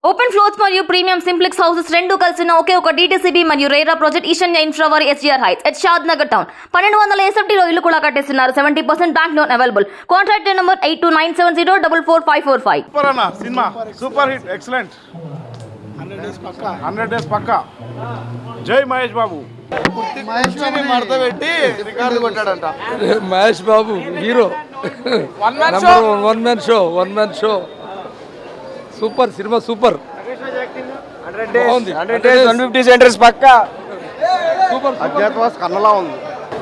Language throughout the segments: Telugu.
ఓపెన్ ఫ్లోర్స్ మరియు ప్రీమియం సింప్లెక్స్ హౌసెస్ రెండు కలిసిన ఒకే ఒక DTCB మరియు రేరా ప్రాజెక్ట్ ఈశాన్య ఇన్ఫ్రావారి SGR heights at Shad Nagar town 1200 SFT లో ఇల్లు కూడా కట్టేస్తున్నారు. 70% bank loan available. Contract number 8297044545. Super అన్న cinema super hit excellent 100 days పక్కా. జై మహేష్ బాబు. మడత పెట్టి రికార్డు కొట్టాడంట Mahesh Babu hero. One man show super cinema super. 150 centres పక్కా సూపర్. అజ్ఞాతవాస్ కన్నలా ఉంది.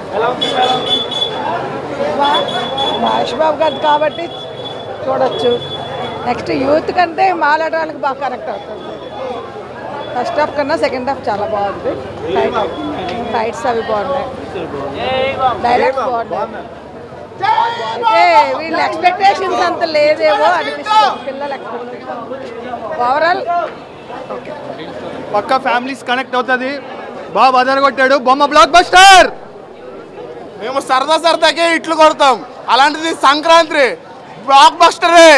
మహేష్ బాబు గారు కాబట్టి చూడొచ్చు. నెక్స్ట్ యూత్ కంటే మాలాడడానికి బాగా కనెక్ట్ అవుతుంది. ఫస్ట్ హాఫ్ కన్నా సెకండ్ హాఫ్ చాలా బాగుంది. ఫైట్స్ అవి బాగున్నాయి, డైలాగ్స్ బాగున్నాయి. అయితే వీళ్ళ ఎక్స్పెక్టేషన్స్ అంత లేదేమో అనిపిస్తుంది పిల్లల ఎక్స్పెక్టేషన్. ఓవరాల్ పక్కా ఫ్యామిలీస్ కనెక్ట్ అవుతుంది. బాబు అదరగొట్టాడు, బొమ్మ బ్లాక్ బస్టర్. మేము సరదాకే ఇట్లు కొడతాం, అలాంటిది సంక్రాంతి బ్లాక్ బస్టరే.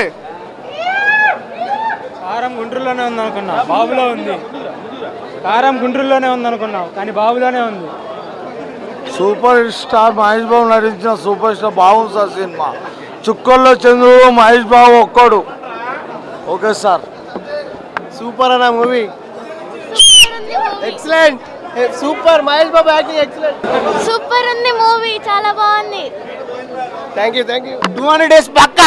కారం గుంటూరులోనే ఉంది అనుకున్నా, బాబులో ఉంది. కారం గుంటూరులోనే ఉంది అనుకున్నాం, కానీ బాబులోనే ఉంది. సూపర్ స్టార్ మహేష్ బాబు నటించిన సూపర్ స్టార్ బాగుంది సార్ సినిమా. చుక్కల్లో చంద్రుడు మహేష్ బాబు ఒక్కడు. Okay sir. సూపర్ అన్న movie, excellent. Super Mahesh Babu acting excellent. Super ఉంది మూవీ, చాలా బాగుంది. థ్యాంక్ యూ 200 డేస్ పక్కా.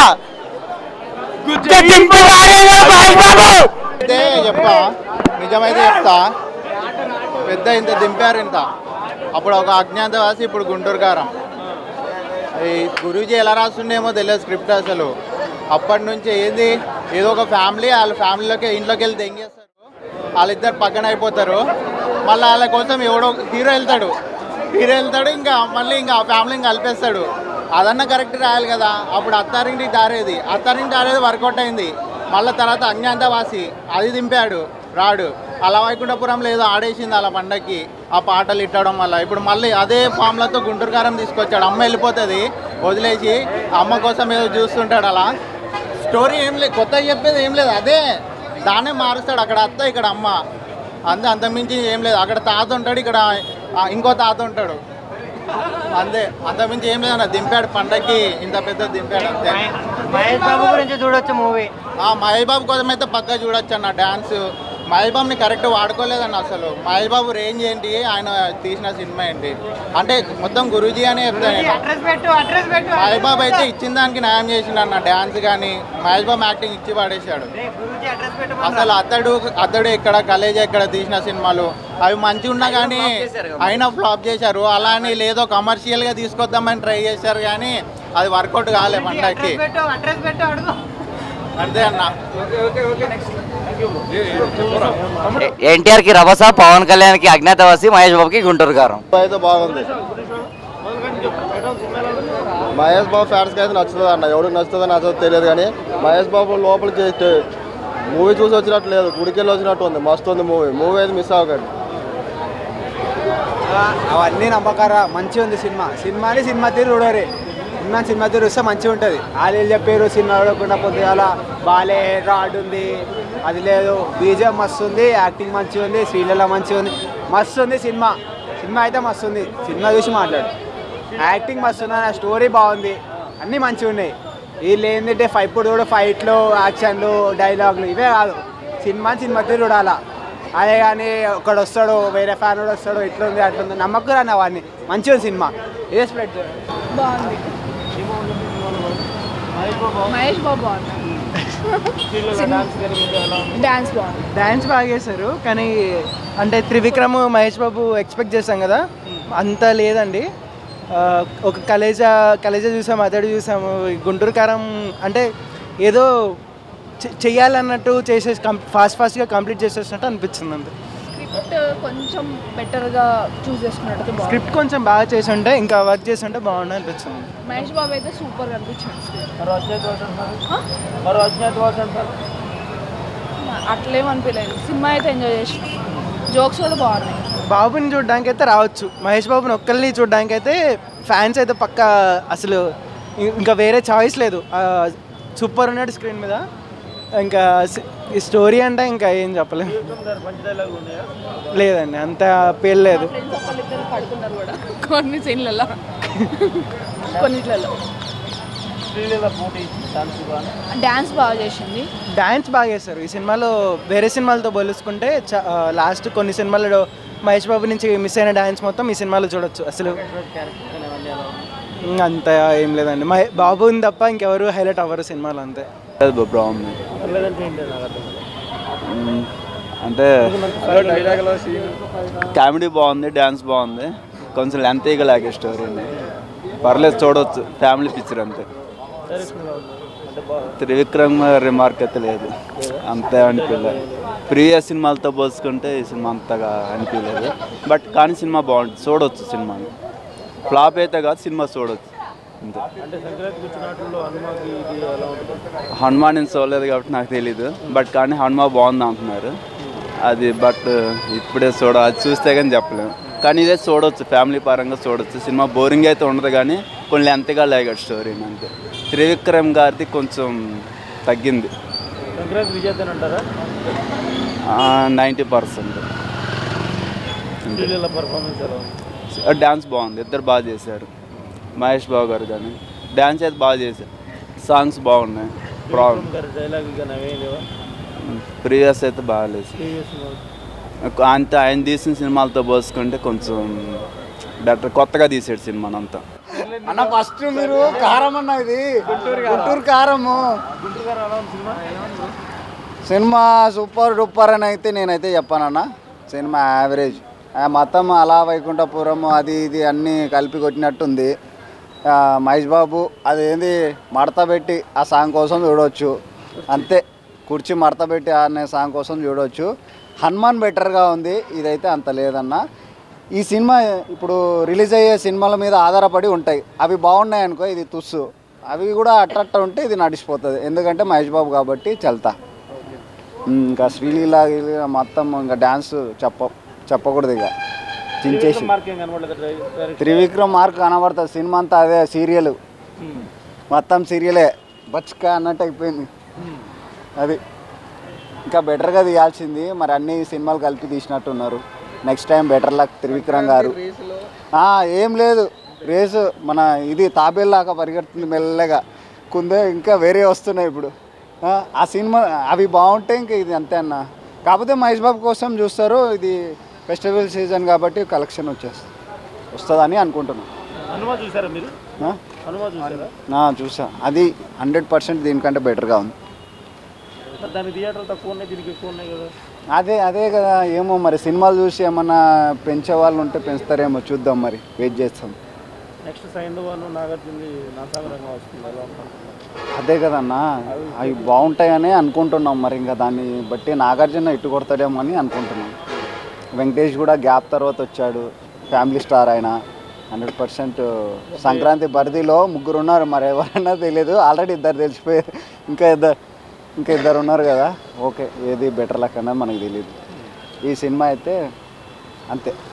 చెప్తా, నిజమైతే చెప్తా. పెద్ద ఇంత దింపారు ఇంత. అప్పుడు ఒక అజ్ఞాతవాసి, ఇప్పుడు గుంటూరు కారం. ఈ గురూజీ ఎలా రాస్తుండేమో తెలియదు స్క్రిప్ట్ అసలు. అప్పటి నుంచి ఏదో ఒక ఫ్యామిలీ, వాళ్ళ ఫ్యామిలీలోకి ఇంట్లోకి వెళ్ళి దెంగేస్తారు. వాళ్ళిద్దరు పక్కన అయిపోతారు. మళ్ళీ వాళ్ళ కోసం ఎవడో హీరో వెళ్తాడు, ఇంకా మళ్ళీ ఇంకా ఆ ఫ్యామిలీని కలిపేస్తాడు. అదన్నా కరెక్ట్ రాయాలి కదా. అప్పుడు అత్తారింటికి దారేది వర్కౌట్ అయింది. మళ్ళీ తర్వాత అజ్ఞాతవాసి అది దింపాడు, రాడు. అలా వైకుంఠపురంలో ఏదో ఆడేసింది అలా పండక్కి, ఆ పాటలు ఇట్టడం వల్ల. ఇప్పుడు మళ్ళీ అదే ఫామ్లతో గుంటూరు కారం తీసుకొచ్చాడు. అమ్మ వెళ్ళిపోతుంది వదిలేసి, అమ్మ కోసం ఏదో చూస్తుంటాడు. అలా స్టోరీ ఏం లేదు, కొత్తగా చెప్పేది ఏం లేదు. అదే దాన్నే మారుస్తాడు. అక్కడ అత్త, ఇక్కడ అమ్మ, అంతమించి ఏం లేదు. అక్కడ తాత ఉంటాడు, ఇక్కడ ఇంకో తాత ఉంటాడు. అంతే, అంతమించి ఏం లేదన్న. దింపాడు పండక్కి, ఇంత పెద్ద దింపాడు అంతే. మహేష్ బాబు గురించి చూడొచ్చు మూవీ. మహేష్ బాబు కోసం అయితే పక్కా చూడొచ్చు అన్న. డ్యాన్స్ మహేష్ బాబుని కరెక్ట్ వాడుకోలేదన్న అసలు. మహేష్ బాబు రేంజ్ ఏంటి, ఆయన తీసిన సినిమా ఏంటి అంటే మొత్తం గురూజీ అనే చెప్తాను. మహేష్ బాబు అయితే ఇచ్చిన దానికి న్యాయం చేసిండు అన్న. డ్యాన్స్ కానీ మహేష్ బాబు యాక్టింగ్ ఇచ్చి పడేశాడు అసలు. అతడు ఎక్కడ కలేజా ఎక్కడ తీసిన సినిమాలు అవి మంచిగా ఉన్నా కానీ అయినా ఫ్లాప్ చేశారు. అలా అని లేదో కమర్షియల్గా తీసుకొద్దామని ట్రై చేశారు, కానీ అది వర్కౌట్ కాలే పండక్కి. అంతే అన్న. ఎన్టీఆర్ కి రభస, పవన్ కళ్యాణ్ కి అజ్ఞాతవాసి, మహేష్ బాబుకి గుంటూరు కారం. అయితే బాగుంది. మహేష్ బాబు ఫ్యాన్స్కి అయితే నచ్చుతుంది అన్న. ఎవరికి నచ్చుతుందో నచ్చదో తెలియదు, కానీ మహేష్ బాబు లోపలికి మూవీ చూసి వచ్చినట్టు లేదు, గుడికెళ్ళి వచ్చినట్టు ఉంది. మస్తు ఉంది మూవీ అయితే మిస్ అవ్వకండి. అవన్నీ నమ్మకారా, మంచిగా ఉంది సినిమా తీరు చూడరే. సినిమా తీరు వస్తే మంచిగా ఉంటుంది. వాళ్ళు చెప్పారు సినిమా చూడకుండా పొద్దుగాల బాలే రాడ్ ఉంది, అది లేదు. బీజం మస్తు ఉంది, యాక్టింగ్ మంచిగా ఉంది, శ్రీలీల మంచిగా ఉంది, మస్తు ఉంది సినిమా అయితే మస్తు ఉంది. సినిమా చూసి మాట్లాడు. యాక్టింగ్ మస్తు ఉంది, స్టోరీ బాగుంది, అన్నీ మంచిగా ఉన్నాయి. వీళ్ళు ఏంటంటే ఇప్పుడు కూడా ఫైట్లు, యాక్షన్లు, డైలాగులు ఇవే కాదు. సినిమా తీరు చూడాలా. అదే కానీ ఒకడు వస్తాడు, వేరే ఫ్యాన్ కూడా వస్తాడు, ఇట్లుంది అట్లుంది నమ్మకం రాని అవన్నీ. మంచిగా సినిమా ఏ స్ప్రెడ్ బాగుంది. మహేష్ బాబు బాగుంది. డాన్స్ బాగా చేశారు, కానీ అంటే త్రివిక్రమ్ మహేష్ బాబు ఎక్స్పెక్ట్ చేస్తాం కదా, అంత లేదండి. ఒక కలేజా చూసాము, అతడు చూసాము. గుంటూరు కారం అంటే ఏదో చెయ్యాలన్నట్టు చేసేసి ఫాస్ట్గా కంప్లీట్ చేసేసినట్టు అనిపించింది. అంతే. స్క్రిప్ట్ కొంచెం బెటర్గా చూస్ చేసుకున్నట్టు. స్క్రిప్ట్ కొంచెం బాగా చేసి ఉంటే, ఇంకా వర్క్ చేసి ఉంటే బాగుండే అనిపించింది. మహేష్ బాబు అయితే సూపర్గా అనిపించింది. అట్లేమనిపించలేదు. సినిమా అయితే ఎంజాయ్ చేసి, జోక్స్ కూడా బాగున్నాయి. బాబుని చూడడానికి అయితే రావచ్చు. మహేష్ బాబుని ఒక్కరిని చూడడానికి అయితే ఫ్యాన్స్ అయితే పక్కా, అసలు ఇంకా వేరే చాయిస్ లేదు. సూపర్ ఉన్నాడు స్క్రీన్ మీద. ఇంకా ఈ స్టోరీ అంటే ఇంకా ఏం చెప్పలేము. లేదండి, అంత పేర్లేదు. కొన్ని సీన్లలో కొన్నిట్లలో డ్యాన్స్ బాగా చేసింది. డ్యాన్స్ బాగా చేస్తారు ఈ సినిమాలో. వేరే సినిమాలతో పోల్చుకుంటే లాస్ట్ కొన్ని సినిమాల్లో మహేష్ బాబు నుంచి మిస్ అయిన డ్యాన్స్ మొత్తం ఈ సినిమాలో చూడొచ్చు. అసలు అంత ఏం లేదండి, బాబుని తప్ప ఇంకెవరు హైలైట్ అవ్వరు సినిమాలో, అంతే. బాగుంది అంటే కామెడీ బాగుంది, డ్యాన్స్ బాగుంది, కొంచెం లెంతీగా లాగే స్టోరీని. పర్లేదు, చూడవచ్చు, ఫ్యామిలీ పిక్చర్ అంతే. త్రివిక్రమ్ రిమార్క్ అయితే లేదు, అంతే అనిపించలేదు. ప్రీవియస్ సినిమాలతో పోల్చుకుంటే ఈ సినిమా అంతగా అనిపించలేదు. బట్ కానీ సినిమా బాగుంటుంది, చూడవచ్చు. సినిమాని ఫ్లాప్ అయితే కాదు, సినిమా చూడవచ్చు అంతే. హనుమాన్ నేను చూడలేదు కాబట్టి నాకు తెలీదు. బట్ కానీ హనుమాన్ బాగుంది అంటున్నారు అది. బట్ ఇప్పుడే అది చూస్తే కానీ చెప్పలేము. కానీ ఇదే చూడవచ్చు, ఫ్యామిలీ పరంగా చూడవచ్చు. సినిమా బోరింగ్ అయితే ఉండదు, కానీ కొన్ని లెంత్గా లేగాడు స్టోరీని అంతే. త్రివిక్రమ్ గారిది కొంచెం తగ్గింది. 90%. డ్యాన్స్ బాగుంది, ఇద్దరు బాగా చేశారు. మహేష్ బాబు గారు కానీ డ్యాన్స్ అయితే బాగా చేశారు, సాంగ్స్ బాగున్నాయి. ప్రీవియస్ అయితే బాగాలేదు. అంత ఆయన తీసిన సినిమాలతో పోల్చుకుంటే కొంచెం బెటర్, కొత్తగా తీసాడు సినిమానంతా. అన్న ఫస్ట్ మీరు కారం అన్న, ఇది గుంటూరు కారము. సినిమా సూపర్ డూపర్ అని అయితే నేనైతే చెప్పానన్న. సినిమా యావరేజ్, మొత్తం అలా వైకుంఠపురం అది ఇది అన్నీ కలిపి కొట్టినట్టుంది. మహేష్ బాబు అదేంది మడత పెట్టి ఆ సాంగ్ కోసం చూడవచ్చు అంతే. కుర్చీ మడత పెట్టి అనే సాంగ్ కోసం చూడవచ్చు. హనుమాన్ బెటర్గా ఉంది, ఇదైతే అంత లేదన్న. ఈ సినిమా ఇప్పుడు రిలీజ్ అయ్యే సినిమాల మీద ఆధారపడి ఉంటాయి. అవి బాగున్నాయి అనుకో ఇది తుస్సు, అవి కూడా అట్ట ఉంటే ఇది నడిచిపోతుంది. ఎందుకంటే మహేష్ బాబు కాబట్టి చల్తా. ఇంకా శ్రీలీల మొత్తం ఇంకా డ్యాన్స్ చెప్పకూడదు, ఇక చించేసి. త్రివిక్రమ్ మార్క్ కనబడుతుంది. సినిమా అంతా అదే సీరియల్, మొత్తం సీరియలే బచ్కా అన్నట్టు అయిపోయింది. అది ఇంకా బెటర్గా తీయాల్సింది. మరి అన్ని సినిమాలు కలిపి తీసినట్టున్నారు. Next time better luck Trivikram గారు. ఏం లేదు రేసు, మన ఇది తాబేల్లాగా పరిగెడుతుంది మెల్లగా. కుందే ఇంకా వేరే వస్తున్నాయి ఇప్పుడు. ఆ సినిమా అవి బాగుంటే ఇంకా ఇది అంతే అన్న. కాకపోతే మహేష్ బాబు కోసం చూస్తారు. ఇది ఫెస్టివల్ సీజన్ కాబట్టి కలెక్షన్ వస్తుందని అనుకుంటున్నాను. చూసా, అది 100% దీనికంటే బెటర్గా ఉంది. అదే కదా, ఏమో మరి సినిమాలు చూసి ఏమన్నా పెంచే వాళ్ళు ఉంటే పెంచుతారేమో, చూద్దాం. మరి వెయిట్ చేస్తాం. అదే కదన్నా, అవి బాగుంటాయని అనుకుంటున్నాం. మరి ఇంకా దాన్ని బట్టి నాగార్జున ఇటు కొడతాడేమో అని అనుకుంటున్నాం. వెంకటేష్ కూడా గ్యాప్ తర్వాత వచ్చాడు, ఫ్యామిలీ స్టార్ ఆయన. 100% సంక్రాంతి బర్దీలో 3 ఉన్నారు, మరి ఎవరైనా తెలియదు. ఆల్రెడీ 2 తెలిసిపోయారు, ఇంకా ఇద్దరు ఉన్నారు కదా. ఓకే, ఏది బెటర్ లక్ అన్నది మనకు తెలియదు. ఈ సినిమా అయితే అంతే.